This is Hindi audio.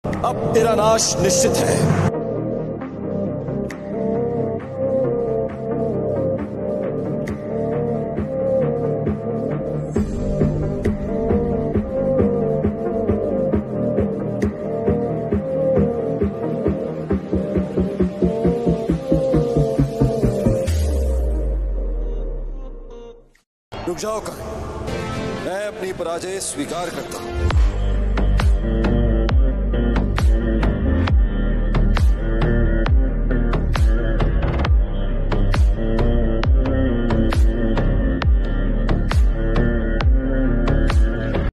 अब तेरा नाश निश्चित है। रुक जाओ कर, मैं अपनी पराजय स्वीकार करता हूं।